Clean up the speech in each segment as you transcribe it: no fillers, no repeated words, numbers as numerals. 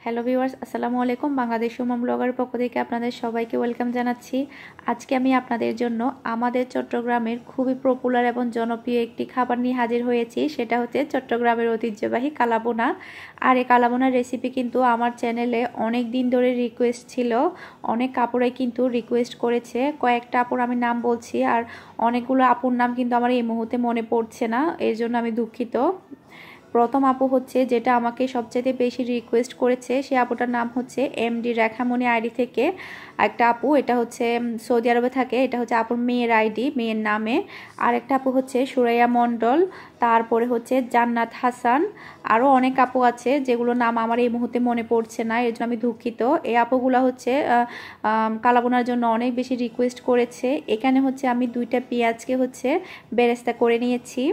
Hello viewers, আসসালামু আলাইকুম। বাংলাদেশ সুমন ব্লগারের পক্ষ থেকে আপনাদের সবাইকে ওয়েলকাম জানাচ্ছি। আজকে আমি আপনাদের জন্য আমাদের চট্টগ্রামের খুবই পপুলার এবং জনপ্রিয় একটি খাবার নিয়ে হাজির হয়েছি। সেটা হচ্ছে চট্টগ্রামের ঐতিহ্যবাহী কালাবোনা। আর এই কালাবোনার রেসিপি কিন্তু আমার চ্যানেলে অনেক দিন ধরে রিকোয়েস্ট ছিল। অনেক আপুরাই কিন্তু রিকোয়েস্ট করেছে। কয়েকটা আপুর আমি নাম বলছি, আর অনেকগুলো আপুর নাম কিন্তু আমার এই মুহূর্তে মনে পড়ছে না, এর জন্য আমি দুঃখিত। প্রথম আপু হচ্ছে যেটা আমাকে সবচেয়ে বেশি রিকোয়েস্ট করেছে, সে আপুটার নাম হচ্ছে এমডি রেখামণি আইডি থেকে একটা আপু। এটা হচ্ছে সৌদি আরবে থাকে। এটা হচ্ছে আপুর মেয়ের আইডি, মেয়ের নামে। আর একটা আপু হচ্ছে সুরাইয়া মণ্ডল, তারপরে হচ্ছে জান্নাত হাসান। আরও অনেক আপু আছে যেগুলো নাম আমার এই মুহূর্তে মনে পড়ছে না, এর জন্য আমি দুঃখিত। এই আপুগুলো হচ্ছে কালাবোনার জন্য অনেক বেশি রিকোয়েস্ট করেছে। এখানে হচ্ছে আমি 2টা পেঁয়াজকে হচ্ছে বেরেস্তা করে নিয়েছি।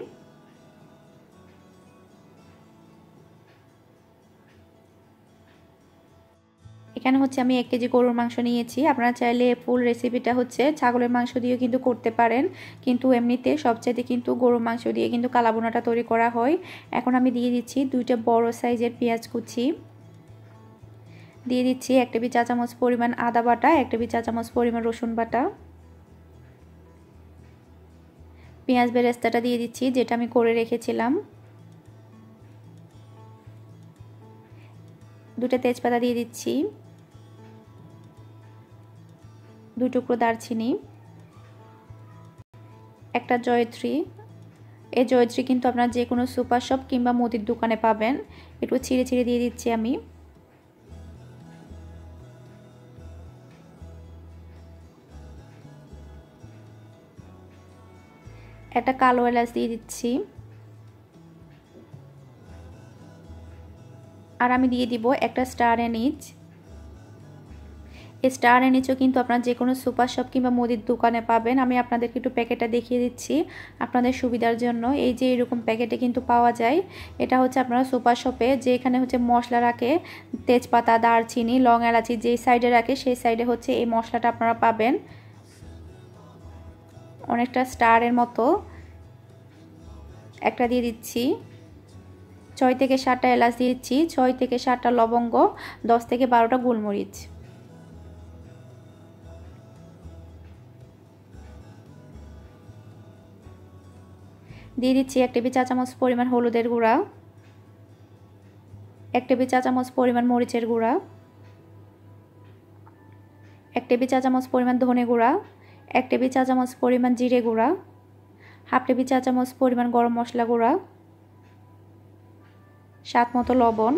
এখানে হচ্ছে আমি 1 কেজি গরুর মাংস নিয়েছি। আপনারা চাইলে ফুল রেসিপিটা হচ্ছে ছাগলের মাংস দিয়েও কিন্তু করতে পারেন, কিন্তু এমনিতে সবচাইতে কিন্তু গরুর মাংস দিয়ে কিন্তু কালাবোনাটা তৈরি করা হয়। এখন আমি দিয়ে দিচ্ছি 2টা বড় সাইজের পেঁয়াজ কুচি, দিয়ে দিচ্ছি 1 টেবিল চা চামচ পরিমাণ আদা বাটা, 1 টেবিল চা চামচ পরিমাণ রসুন বাটা। পেঁয়াজ বেরেস্তাটা দিয়ে দিচ্ছি যেটা আমি করে রেখেছিলাম। 2টা তেজপাতা দিয়ে দিচ্ছি, 2 টুকরো দারচিনি, একটা জয়ত্রী। এই জয়ত্রী কিন্তু আপনারা যে কোনো সুপার শপ কিংবা মুদির দোকানে পাবেন। একটু ছিঁড়ে ছিঁড়ে দিয়ে দিচ্ছি আমি। একটা কালো এলাচ দিয়ে দিচ্ছি। আর আমি দিয়ে দিব একটা স্টার এনিচ। এই স্টার এনিচও কিন্তু আপনারা যে কোনো সুপার শপ কিংবা মুদির দোকানে পাবেন। আমি আপনাদেরকে একটু প্যাকেটটা দেখিয়ে দিচ্ছি আপনাদের সুবিধার জন্য। এই যে এরকম প্যাকেটে কিন্তু পাওয়া যায়। এটা হচ্ছে আপনারা সুপার শপে যেখানে হচ্ছে মশলা রাখে, তেজপাতা, দারচিনি, লং, এলাচি যেই সাইডে রাখে সেই সাইডে হচ্ছে এই মশলাটা আপনারা পাবেন, অনেকটা স্টারের মতো। একটা দিয়ে দিচ্ছি। 6 থেকে 7টা এলাচ দিয়ে দিচ্ছি, 6 থেকে 7টা লবঙ্গ, 10 থেকে 12টা গোলমরিচ। দিয়ে দিচ্ছি 1 টেবিল চা চামচ পরিমাণ হলুদের গুঁড়া, 1 টেবিল চা চামচ পরিমাণ মরিচের গুঁড়া, 1 টেবিল চা চামচ পরিমাণ ধনে গুঁড়া, 1 টেবিল চা চামচ পরিমাণ জিরে গুঁড়া, হাফ টেবিল চা চামচ পরিমাণ গরম মশলা গুঁড়া, স্বাদ মতো লবণ।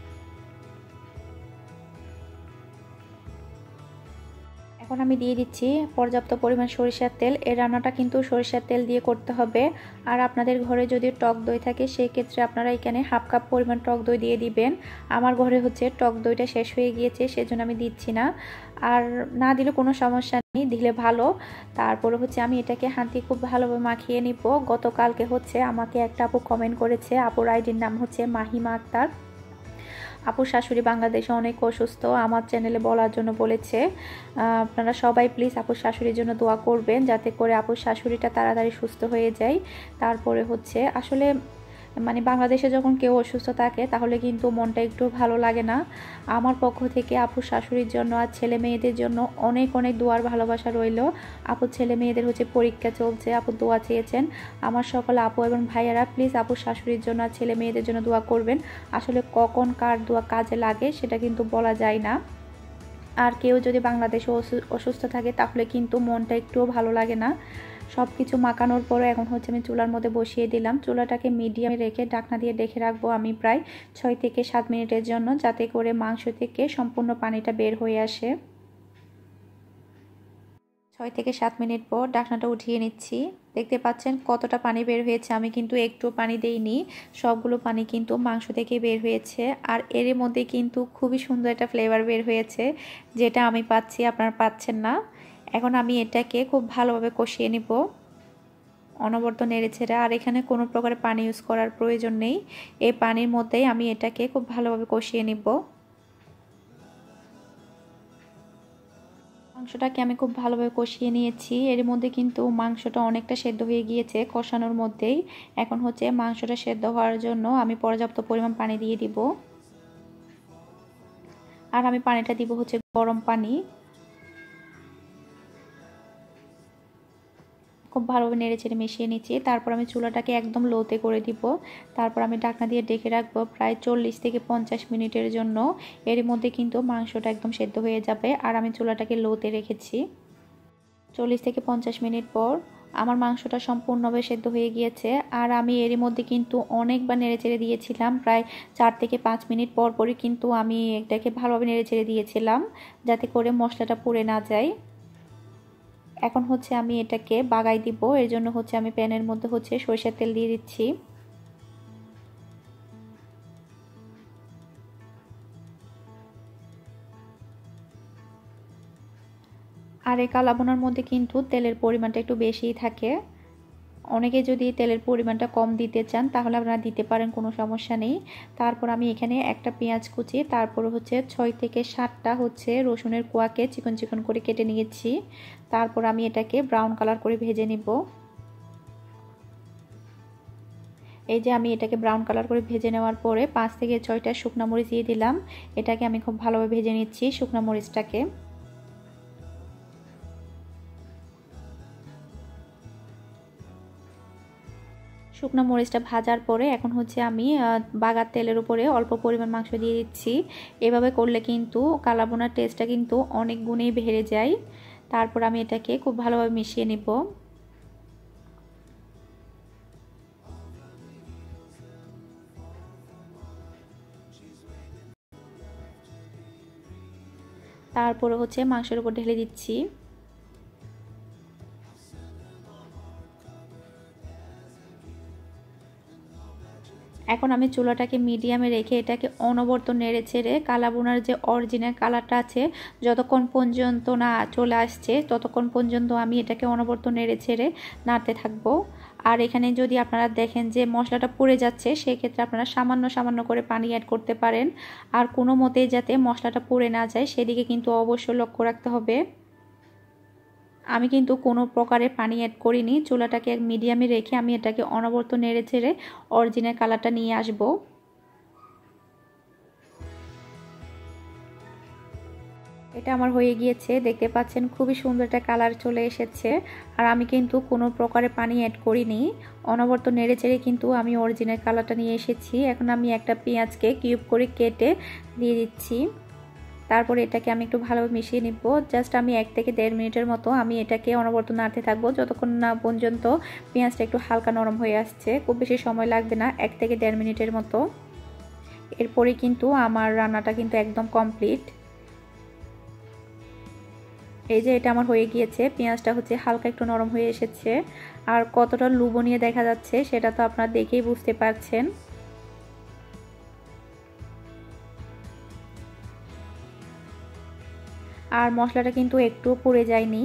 এখন আমি দিয়ে দিচ্ছি পর্যাপ্ত পরিমাণ সরিষার তেল। এই রান্নাটা কিন্তু সরিষার তেল দিয়ে করতে হবে। আর আপনাদের ঘরে যদি টক দই থাকে সেই ক্ষেত্রে আপনারা এখানে হাফ কাপ পরিমাণ টক দই দিয়ে দিবেন। আমার ঘরে হচ্ছে টক দইটা শেষ হয়ে গিয়েছে, সেজন্য আমি দিচ্ছি না। আর না দিলে কোনো সমস্যা নেই, দিলে ভালো। তারপরে হচ্ছে আমি এটাকে হাত দিয়ে খুব ভালোভাবে মাখিয়ে নিব। গতকালকে হচ্ছে আমাকে একটা আপু কমেন্ট করেছে, আপুর আইডির নাম হচ্ছে মাহিমা আক্তার। আপুর শাশুড়ি বাংলাদেশে অনেক অসুস্থ, আমার চ্যানেলে বলার জন্য বলেছে। আপনারা সবাই প্লিজ আপুর শাশুড়ির জন্য দোয়া করবেন যাতে করে আপুর শাশুড়িটা তাড়াতাড়ি সুস্থ হয়ে যায়। তারপরে হচ্ছে আসলে মানে বাংলাদেশে যখন কেউ অসুস্থ থাকে তাহলে কিন্তু মনটা একটু ভালো লাগে না। আমার পক্ষ থেকে আপুর শাশুড়ির জন্য আর ছেলে মেয়েদের জন্য অনেক অনেক দোয়ার ভালোবাসা রইল। আপুর ছেলে মেয়েদের হচ্ছে পরীক্ষা চলছে, আপু দোয়া চেয়েছেন। আমার সকল আপু এবং ভাইয়ারা প্লিজ আপুর শাশুড়ির জন্য আর ছেলে মেয়েদের জন্য দোয়া করবেন। আসলে কখন কার দোয়া কাজে লাগে সেটা কিন্তু বলা যায় না। আর কেউ যদি বাংলাদেশে অসুস্থ থাকে তাহলে কিন্তু মনটা একটুও ভালো লাগে না। সব কিছু মাখানোর পরে এখন হচ্ছে আমি চুলার মধ্যে বসিয়ে দিলাম। চুলাটাকে মিডিয়ামে রেখে ঢাকনা দিয়ে ঢেকে রাখবো আমি প্রায় 6 থেকে 7 মিনিটের জন্য, যাতে করে মাংস থেকে সম্পূর্ণ পানিটা বের হয়ে আসে। 6 থেকে 7 মিনিট পর ঢাকনাটা উঠিয়ে নিচ্ছি। দেখতে পাচ্ছেন কতটা পানি বের হয়েছে। আমি কিন্তু একটু পানি দেইনি, সবগুলো পানি কিন্তু মাংস থেকে বের হয়েছে। আর এর মধ্যে কিন্তু খুবই সুন্দর একটা ফ্লেভার বের হয়েছে, যেটা আমি পাচ্ছি, আপনারা পাচ্ছেন না। এখন আমি এটাকে খুব ভালোভাবে কষিয়ে নিব, অনবরত নেড়েছেড়ে। আর এখানে কোনো প্রকার পানি ইউজ করার প্রয়োজন নেই, এই পানির মধ্যেই আমি এটাকে খুব ভালোভাবে কষিয়ে নিব। মাংসটাকে আমি খুব ভালোভাবে কষিয়ে নিয়েছি। এর মধ্যে কিন্তু মাংসটা অনেকটা সেদ্ধ হয়ে গিয়েছে কষানোর মধ্যেই। এখন হচ্ছে মাংসটা সেদ্ধ হওয়ার জন্য আমি পর্যাপ্ত পরিমাণ পানি দিয়ে দিব। আর আমি পানিটা দিব হচ্ছে গরম পানি। খুব ভালোভাবে নেড়েচেড়ে মিশিয়ে নিচ্ছি। তারপর আমি চুলাটাকে একদম লোতে করে দিব। তারপর আমি ঢাকনা দিয়ে ঢেকে রাখবো প্রায় 40 থেকে 50 মিনিটের জন্য। এর মধ্যে কিন্তু মাংসটা একদম সেদ্ধ হয়ে যাবে। আর আমি চুলাটাকে লোতে রেখেছি। 40 থেকে 50 মিনিট পর আমার মাংসটা সম্পূর্ণভাবে সেদ্ধ হয়ে গিয়েছে। আর আমি এরই মধ্যে কিন্তু অনেকবার নেড়েচেড়ে দিয়েছিলাম, প্রায় 4 থেকে 5 মিনিট পর পরই কিন্তু আমি এটাকে ভালোভাবে নেড়েচেড়ে দিয়েছিলাম, যাতে করে মশলাটা পুড়ে না যায়। এখন হচ্ছে আমি এটাকে বাগাই দিব। এর জন্য হচ্ছে আমি প্যানের মধ্যে হচ্ছে সরিষার তেল দিয়ে দিচ্ছি। আর এই কালা ভুনার মধ্যে কিন্তু তেলের পরিমাণটা একটু বেশিই থাকে। অনেকে যদি তেলের পরিমাণটা কম দিতে চান তাহলে আপনারা দিতে পারেন, কোনো সমস্যা নেই। তারপর আমি এখানে একটা পেঁয়াজ কুচি, তারপর হচ্ছে 6 থেকে 7টা হচ্ছে রসুনের কোয়াকে চিকন চিকন করে কেটে নিয়েছি। তারপর আমি এটাকে ব্রাউন কালার করে ভেজে নিব। এই যে আমি এটাকে ব্রাউন কালার করে ভেজে নেওয়ার পরে 5 থেকে 6টা শুকনো মরিচ দিয়ে দিলাম। এটাকে আমি খুব ভালোভাবে ভেজে নিচ্ছি শুকনো মরিচটাকে। শুকনো মরিচটা ভাজার পরে এখন হচ্ছে আমি বাগার তেলের উপরে অল্প পরিমাণ মাংস দিয়ে দিচ্ছি। এভাবে করলে কিন্তু কালা ভুনার টেস্টটা কিন্তু অনেক গুণেই বেড়ে যায়। তারপর আমি এটাকে খুব ভালোভাবে মিশিয়ে নিব। তারপরে হচ্ছে মাংসের উপর ঢেলে দিচ্ছি। এখন আমি চুলাটাকে মিডিয়ামে রেখে এটাকে অনবরত নেড়ে ছেড়ে কালা ভুনার যে অরিজিনাল কালারটা আছে যতক্ষণ পর্যন্ত না চলে আসছে ততক্ষণ পর্যন্ত আমি এটাকে অনবরত নেড়ে ছেড়ে নাড়তে থাকবো। আর এখানে যদি আপনারা দেখেন যে মশলাটা পুড়ে যাচ্ছে, সেক্ষেত্রে আপনারা সামান্য সামান্য করে পানি অ্যাড করতে পারেন। আর কোনো মতেই যাতে মশলাটা পুড়ে না যায় সেদিকে কিন্তু অবশ্যই লক্ষ্য রাখতে হবে। আমি কিন্তু কোনো প্রকারের পানি অ্যাড করিনি। চুলাটাকে এক মিডিয়ামে রেখে আমি এটাকে অনবরত নেড়ে ছেড়ে অরিজিনাল কালারটা নিয়ে আসব। এটা আমার হয়ে গিয়েছে, দেখতে পাচ্ছেন খুবই সুন্দর একটা কালার চলে এসেছে। আর আমি কিন্তু কোনো প্রকারের পানি অ্যাড করিনি, অনবরত নেড়ে চেড়ে কিন্তু আমি অরিজিনাল কালারটা নিয়ে এসেছি। এখন আমি একটা পেঁয়াজকে কিউব করে কেটে দিয়ে দিচ্ছি। তারপরে এটাকে আমি একটু ভালোভাবে মিশিয়ে নিব। জাস্ট আমি 1 থেকে 1.5 মিনিটের মতো আমি এটাকে অনবরত নাড়তে থাকবো যতক্ষণ না পর্যন্ত পেঁয়াজটা একটু হালকা নরম হয়ে আসছে। খুব বেশি সময় লাগবে না, 1 থেকে 1.5 মিনিটের মতো। এরপরে কিন্তু আমার রান্নাটা কিন্তু একদম কমপ্লিট। এই যে এটা আমার হয়ে গিয়েছে, পেঁয়াজটা হচ্ছে হালকা একটু নরম হয়ে এসেছে। আর কতটা লোভনীয় দেখা যাচ্ছে সেটা তো আপনারা দেখেই বুঝতে পারছেন। আর মশলাটা কিন্তু একটুও পুড়ে যায়নি।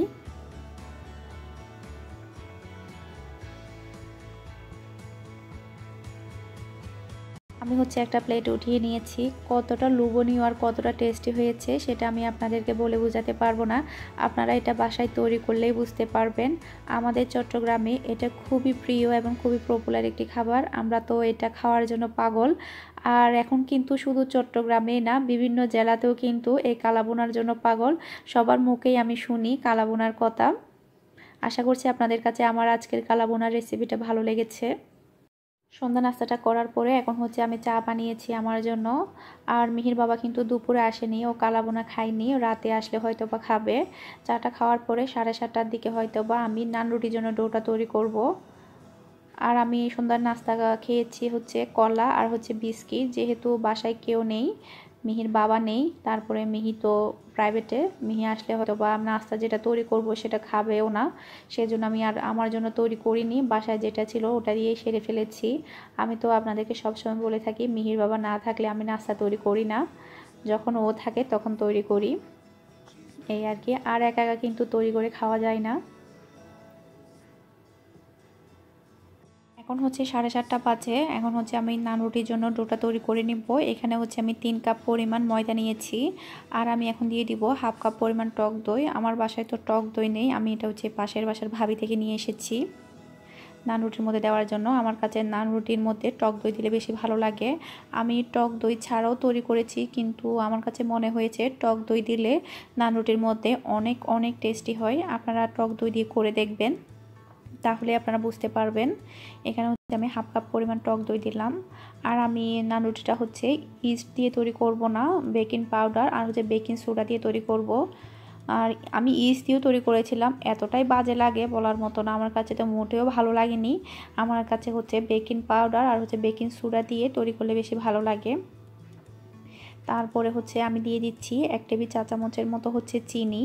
আমি হচ্ছে একটা প্লেটে উঠিয়ে নিয়েছি। কতটা লোভনীয় আর কতটা টেস্টি হয়েছে সেটা আমি আপনাদেরকে বলে বোঝাতে পারবো না। আপনারা এটা বাসায় তৈরি করলেই বুঝতে পারবেন। আমাদের চট্টগ্রামে এটা খুবই প্রিয় এবং খুবই পপুলার একটি খাবার। আমরা তো এটা খাওয়ার জন্য পাগল। আর এখন কিন্তু শুধু চট্টগ্রামেই না, বিভিন্ন জেলাতেও কিন্তু এই কালা ভুনার জন্য পাগল। সবার মুখেই আমি শুনি কালা ভুনার কথা। আশা করছি আপনাদের কাছে আমার আজকের কালা ভুনার রেসিপিটা ভালো লেগেছে। সন্ধ্যা নাস্তাটা করার পরে এখন হচ্ছে আমি চা বানিয়েছি আমার জন্য। আর মিহির বাবা কিন্তু দুপুরে আসেনি, ও কালা ভুনা খায়নি, রাতে আসলে হয়তো বা খাবে। চাটা খাওয়ার পরে 7:30টার দিকে হয়তো বা আমি নান রুটির জন্য ডোটা তৈরি করব। আর আমি সন্ধ্যার নাস্তা খেয়েছি হচ্ছে কলা আর হচ্ছে বিস্কিট, যেহেতু বাসায় কেউ নেই, মিহির বাবা নেই, তারপরে মিহি তো প্রাইভেটে, মিহি আসলে হয়তো বা নাস্তা যেটা তৈরি করব সেটা খাবেও না, সেজন্য আমি আর আমার জন্য তৈরি করিনি, বাসায় যেটা ছিল ওটা দিয়েই সেরে ফেলেছি। আমি তো আপনাদেরকে সবসময় বলে থাকি মিহির বাবা না থাকলে আমি নাস্তা তৈরি করি না, যখন ও থাকে তখন তৈরি করি, এই আর কি। আর একা একা কিন্তু তৈরি করে খাওয়া যায় না। এখন হচ্ছে 7:30টা বাজে। এখন হচ্ছে আমি নান রুটির জন্য ডোটা তৈরি করে নিব। এখানে হচ্ছে আমি 3 কাপ পরিমাণ ময়দা নিয়েছি। আর আমি এখন দিয়ে দিব হাফ কাপ পরিমাণ টক দই। আমার বাসায় তো টক দই নেই, আমি এটা হচ্ছে পাশের বাসার ভাবি থেকে নিয়ে এসেছি। নান রুটির মধ্যে দেওয়ার জন্য। আমার কাছে নান রুটির মধ্যে টক দই দিলে বেশি ভালো লাগে। আমি টক দই ছাড়াও তৈরি করেছি, কিন্তু আমার কাছে মনে হয়েছে টক দই দিলে নান রুটির মধ্যে অনেক অনেক টেস্টি হয়। আপনারা টক দই দিয়ে করে দেখবেন, তাহলে আপনারা বুঝতে পারবেন। এখানে হচ্ছে আমি হাফ কাপ পরিমাণ টক দই দিলাম। আর আমি নান রুটিটা হচ্ছে ইস্ট দিয়ে তৈরি করব না, বেকিং পাউডার আর হচ্ছে বেকিং সোডা দিয়ে তৈরি করব। আর আমি ইস্ট দিয়েও তৈরি করেছিলাম, এতটাই বাজে লাগে বলার মতো না, আমার কাছে তো মোটেও ভালো লাগেনি। আমার কাছে হচ্ছে বেকিং পাউডার আর হচ্ছে বেকিং সোডা দিয়ে তৈরি করলে বেশি ভালো লাগে। তারপরে হচ্ছে আমি দিয়ে দিচ্ছি 1 টেবিল চা চামচের মতো হচ্ছে চিনি।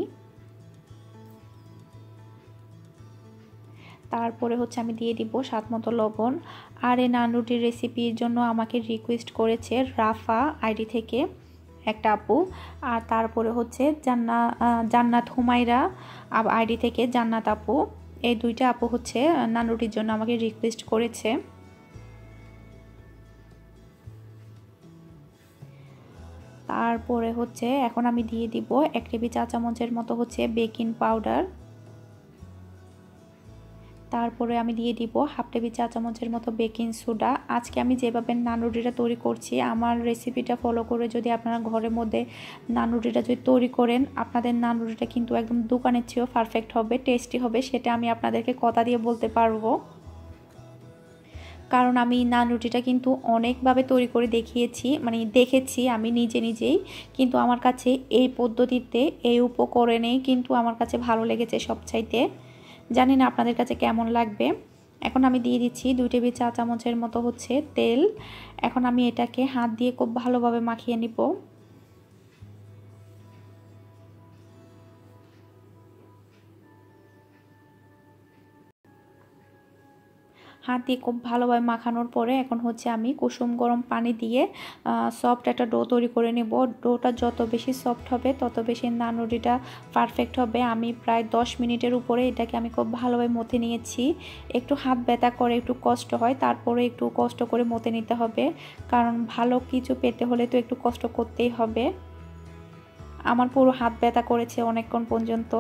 তারপরে হচ্ছে আমি দিয়ে দিব স্বাদ মতো লবণ। আর এই নান রুটির রেসিপির জন্য আমাকে রিকোয়েস্ট করেছে রাফা আইডি থেকে একটা আপু, আর তারপরে হচ্ছে জান্নাত হুমায়রা আইডি থেকে জান্নাত আপু। এই দুইটা আপু হচ্ছে নান রুটির জন্য আমাকে রিকোয়েস্ট করেছে। তারপরে হচ্ছে এখন আমি দিয়ে দিব 1 টেবিল চা চামচের মতো হচ্ছে বেকিং পাউডার। তারপরে আমি দিয়ে দিব হাফ টেবিল চা চামচের মতো বেকিং সোডা। আজকে আমি যেভাবে নান রুটিটা তৈরি করছি, আমার রেসিপিটা ফলো করে যদি আপনারা ঘরের মধ্যে নান রুটিটা যদি তৈরি করেন, আপনাদের নান রুটিটা কিন্তু একদম দোকানের চেয়েও পারফেক্ট হবে, টেস্টি হবে, সেটা আমি আপনাদেরকে কথা দিয়ে বলতে পারবো। কারণ আমি নান রুটিটা কিন্তু অনেকভাবে তৈরি করে দেখিয়েছি, মানে দেখেছি আমি নিজেই, কিন্তু আমার কাছে এই পদ্ধতিতে এই উপকরণেই কিন্তু আমার কাছে ভালো লেগেছে সবচাইতে। জানি না আপনাদের কাছে কেমন লাগবে। এখন আমি দিয়ে দিচ্ছি 2 টেবিল চা চামচের মতো হচ্ছে তেল। এখন আমি এটাকে হাত দিয়ে খুব ভালোভাবে মাখিয়ে নিব। হাত দিয়ে খুব ভালোভাবে মাখানোর পরে এখন হচ্ছে আমি কুসুম গরম পানি দিয়ে সফট একটা ডো তৈরি করে নেব। ডোটা যত বেশি সফট হবে তত বেশি নান রুটিটা পারফেক্ট হবে। আমি প্রায় 10 মিনিটের উপরে এটাকে আমি খুব ভালোভাবে মথে নিয়েছি। একটু হাত ব্যথা করে, একটু কষ্ট হয়, তারপরে একটু কষ্ট করে মথে নিতে হবে, কারণ ভালো কিছু পেতে হলে তো একটু কষ্ট করতেই হবে। আমার পুরো হাত ব্যথা করেছে অনেকক্ষণ পর্যন্ত।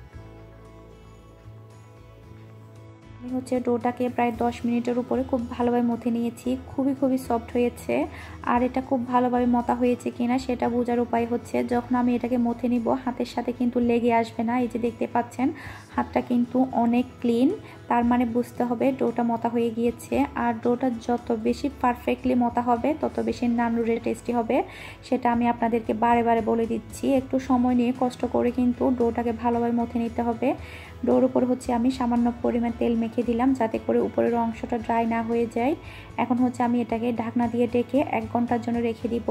আমি হচ্ছে ডোটাকে প্রায় 10 মিনিটের উপরে খুব ভালোভাবে মথে নিয়েছি। খুবই সফট হয়েছে। আর এটা খুব ভালোভাবে মথা হয়েছে কিনা সেটা বোঝার উপায় হচ্ছে যখন আমি এটাকে মথে নিব হাতের সাথে কিন্তু লেগে আসবে না। এই যে দেখতে পাচ্ছেন হাতটা কিন্তু অনেক ক্লিন, তার মানে বুঝতে হবে ডোটা মথা হয়ে গিয়েছে। আর ডোটা যত বেশি পারফেক্টলি মথা হবে তত বেশি নান রুটি টেস্টি হবে, সেটা আমি আপনাদেরকে বারে বলে দিচ্ছি। একটু সময় নিয়ে কষ্ট করে কিন্তু ডোটাকে ভালোভাবে মথে নিতে হবে। ডোর উপর হচ্ছে আমি সামান্য পরিমাণ তেল মেখে দিলাম যাতে করে উপরের অংশটা ড্রাই না হয়ে যায়। এখন হচ্ছে আমি এটাকে ঢাকনা দিয়ে ঢেকে 1 ঘন্টার জন্য রেখে দিব।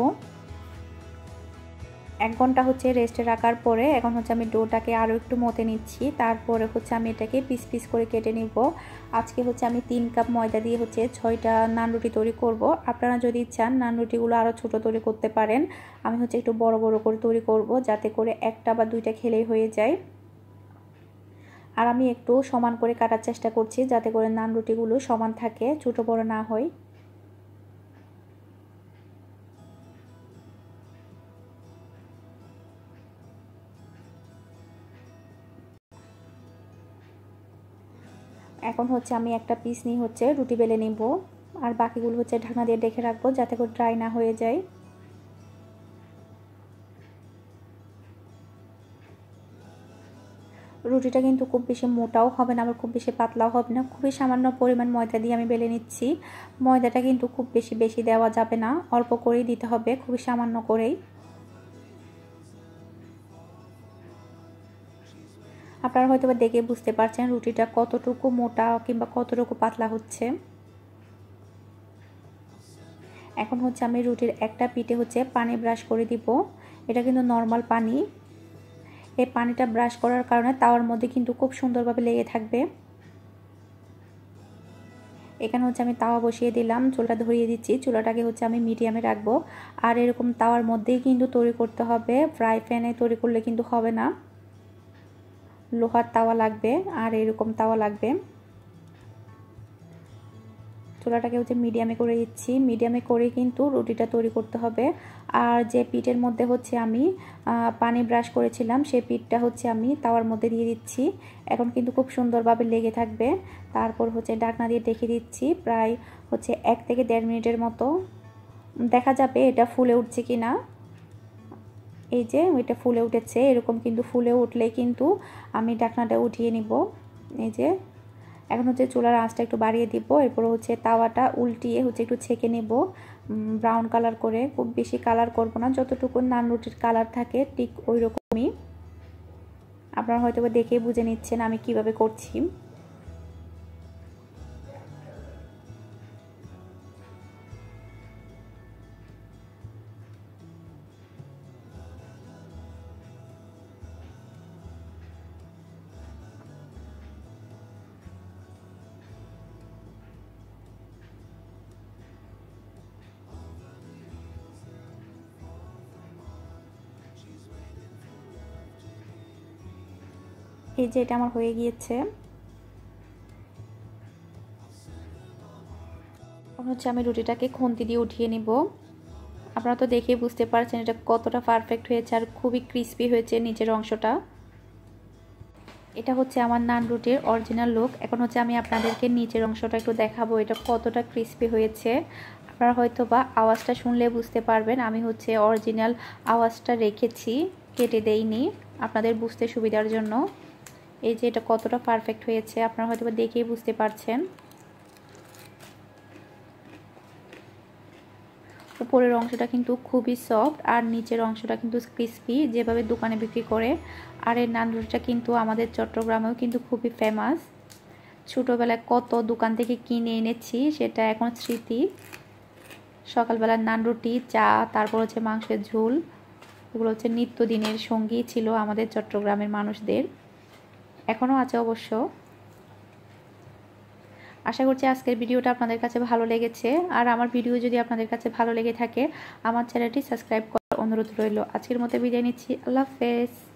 1 ঘন্টা হচ্ছে রেস্টে রাখার পরে এখন হচ্ছে আমি ডোটাকে আরও একটু মথে নিচ্ছি। তারপরে হচ্ছে আমি এটাকে পিস করে কেটে নিব। আজকে হচ্ছে আমি 3 কাপ ময়দা দিয়ে হচ্ছে 6টা নান রুটি তৈরি করব। আপনারা যদি চান নান রুটিগুলো আরও ছোট তৈরি করতে পারেন। আমি হচ্ছে একটু বড় করে তৈরি করব যাতে করে 1টা বা 2টা খেলেই হয়ে যায়। আর আমি একটু সমান করে কাটার চেষ্টা করছি যাতে করে নান রুটিগুলো সমান থাকে, ছোট বড় না হয়। এখন হচ্ছে আমি একটা পিস নিয়ে হচ্ছে রুটি বেলে নিব, আর বাকিগুলো হচ্ছে ঢাকনা দিয়ে ঢেকে রাখবো যাতে করে ড্রাই না হয়ে যায়। রুটিটা কিন্তু খুব বেশি মোটাও হবে না, আবার খুব বেশি পাতলাও হবে না। খুবই সামান্য পরিমাণ ময়দা দিয়ে আমি বেলে নিচ্ছি। ময়দাটা কিন্তু খুব বেশি দেওয়া যাবে না, অল্প করেই দিতে হবে, খুবই সামান্য করেই। আপনারা হয়তো দেখে বুঝতে পারছেন রুটিটা কতটুকু মোটা কিংবা কতটুকু পাতলা হচ্ছে। এখন হচ্ছে আমি রুটির একটা পিঠে হচ্ছে পানি ব্রাশ করে দিব। এটা কিন্তু নর্মাল পানি। এই পানিটা ব্রাশ করার কারণে তাওয়ার মধ্যে কিন্তু খুব সুন্দরভাবে লেগে থাকবে। এখানে হচ্ছে আমি তাওয়া বসিয়ে দিলাম, চুলাটা ধরিয়ে দিচ্ছি। চুলাটাকে হচ্ছে আমি মিডিয়ামে রাখবো। আর এরকম তাওয়ার মধ্যেই কিন্তু তৈরি করতে হবে, ফ্রাই প্যানে তৈরি করলে কিন্তু হবে না। লোহার তাওয়া লাগবে আর এরকম তাওয়া লাগবে। চুলাটাকে হচ্ছে মিডিয়ামে করে দিচ্ছি। মিডিয়ামে করে কিন্তু রুটিটা তৈরি করতে হবে। আর যে পিঠের মধ্যে হচ্ছে আমি পানি ব্রাশ করেছিলাম, সেই পিঠটা হচ্ছে আমি তাওয়ার মধ্যে দিয়ে দিচ্ছি। এখন কিন্তু খুব সুন্দরভাবে লেগে থাকবে। তারপর হচ্ছে ঢাকনা দিয়ে ঢেকে দিচ্ছি প্রায় হচ্ছে 1 থেকে 1.5 মিনিটের মতো। দেখা যাবে এটা ফুলে উঠছে কিনা। এই যে এটা ফুলে উঠেছে, এরকম কিন্তু ফুলে উঠলে কিন্তু আমি ঢাকনাটা উঠিয়ে নিব। এই যে এখন হচ্ছে চুলার আঁচটা একটু বাড়িয়ে দিব। এরপর হচ্ছে তাওয়াটা উল্টিয়ে হচ্ছে একটু ছেঁকে নেব ব্রাউন কালার করে। খুব বেশি কালার করব না, যতটুকু নান রুটির কালার থাকে ঠিক ওই রকমই। আপনারা হয়তো দেখেই বুঝে নিচ্ছেন আমি কিভাবে করছি। এই যে এটা আমার হয়ে গিয়েছে। এখন হচ্ছে আমি রুটিটাকে খুন্তি দিয়ে উঠিয়ে নিব। আপনারা তো দেখেই বুঝতে পারছেন এটা কতটা পারফেক্ট হয়েছে আর খুবই ক্রিস্পি হয়েছে নিচের অংশটা। এটা হচ্ছে আমার নান রুটির অরিজিনাল লুক। এখন হচ্ছে আমি আপনাদেরকে নিচের অংশটা একটু দেখাবো এটা কতটা ক্রিস্পি হয়েছে। আপনারা হয়তো বা আওয়াজটা শুনলে বুঝতে পারবেন আমি হচ্ছে অরিজিনাল আওয়াজটা রেখেছি, কেটে দেইনি আপনাদের বুঝতে সুবিধার জন্য। এই যে এটা কতটা পারফেক্ট হয়েছে আপনারা হয়তো বা দেখেই বুঝতে পারছেন। উপরের অংশটা কিন্তু খুবই সফট আর নিচের অংশটা কিন্তু ক্রিস্পি, যেভাবে দোকানে বিক্রি করে। আর এই নান রুটিটা কিন্তু আমাদের চট্টগ্রামেও কিন্তু খুবই ফেমাস। ছোটোবেলায় কত দোকান থেকে কিনে এনেছি, সেটা এখন স্মৃতি। সকালবেলার নান রুটি, চা, তারপর হচ্ছে মাংসের ঝোল, এগুলো হচ্ছে নিত্যদিনের সঙ্গী ছিল আমাদের চট্টগ্রামের মানুষদের, এখনও আছে অবশ্য। আশা করছি আজকের ভিডিওটা আপনাদের কাছে ভালো লেগেছে। আর আমার ভিডিও যদি আপনাদের কাছে ভালো লেগে থাকে আমার চ্যানেলটি সাবস্ক্রাইব করার অনুরোধ রইল। আজকের মতো বিদায় নিচ্ছি। আল্লাহ হাফেজ।